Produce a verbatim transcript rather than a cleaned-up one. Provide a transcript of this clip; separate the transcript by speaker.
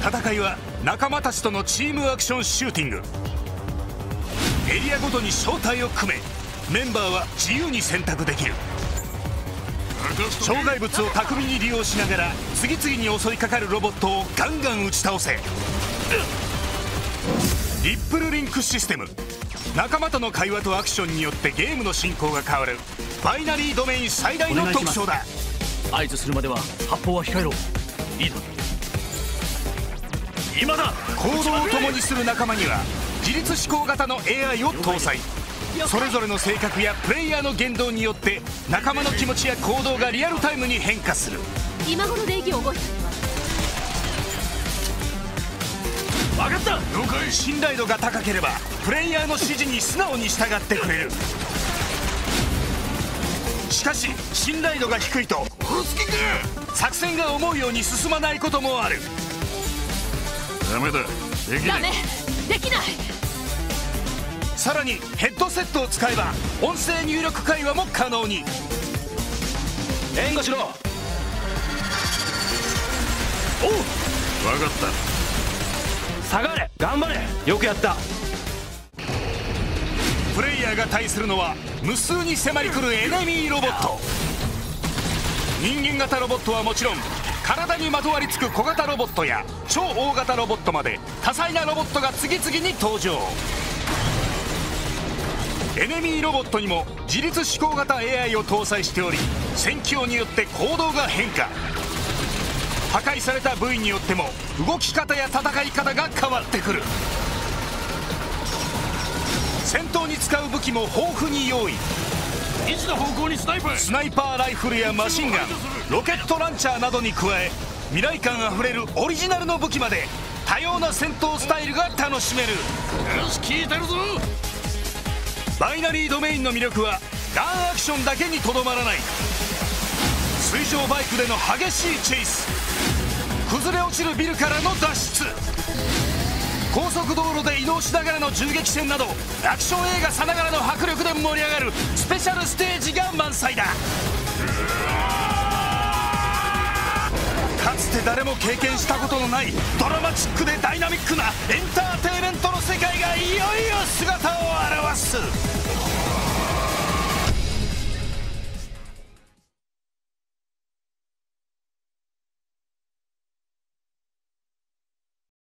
Speaker 1: 戦いは仲間たちとのチームアクションシューティング。エリアごとに小隊を組め、メンバーは自由に選択できる。障害物を巧みに利用しながら次々に襲いかかるロボットをガンガン打ち倒せ。リップルリンクシステム。仲間との会話とアクションによってゲームの進行が変わるバイナリードメイン最大の特徴だ。
Speaker 2: 合図するまでは発砲は控えろ。いいだ。今だ。
Speaker 1: 行動を共にする仲間には自律思考型の エーアイ を搭載。それぞれの性格やプレイヤーの言動によって仲間の気持ちや行動がリアルタイムに変化する。
Speaker 3: 今頃礼儀を覚えた。
Speaker 1: 分かった。了解。信頼度が高ければプレイヤーの指示に素直に従ってくれる。しかし信頼度が低いと作戦が思うように進まないこともある。
Speaker 4: ダメだ。できない。
Speaker 3: ダメ。できない。
Speaker 1: さらにヘッドセットを使えば音声入力会話も可能に。
Speaker 2: 援護しろ。おう。
Speaker 4: 分かった。
Speaker 2: 下がれ。頑張れ。よくやった。
Speaker 1: プレイヤーが対するのは無数に迫り来るエネミーロボット。人間型ロボットはもちろん体にまとわりつく小型ロボットや超大型ロボットまで多彩なロボットが次々に登場。エネミーロボットにも自律思考型 エーアイ を搭載しており、戦況によって行動が変化。破壊された部位によっても動き方や戦い方が変わってくる。戦闘に使う武器も豊富に用意。
Speaker 4: 位置の方向にスナイパー。
Speaker 1: スナイパーライフルやマシンガン、ロケットランチャーなどに加え、未来感あふれるオリジナルの武器まで多様な戦闘スタイルが楽しめる。
Speaker 4: よし、聞いてるぞ。
Speaker 1: バイナリードメインの魅力はガンアクションだけにとどまらない。水上バイクでの激しいチェイス、崩れ落ちるビルからの脱出、高速道路で移動しながらの銃撃戦などアクション映画さながらの迫力で盛り上がるスペシャルステージが満載だ。かつて誰も経験したことのないドラマチックでダイナミックなエンターテインメントの世界がいよいよ姿を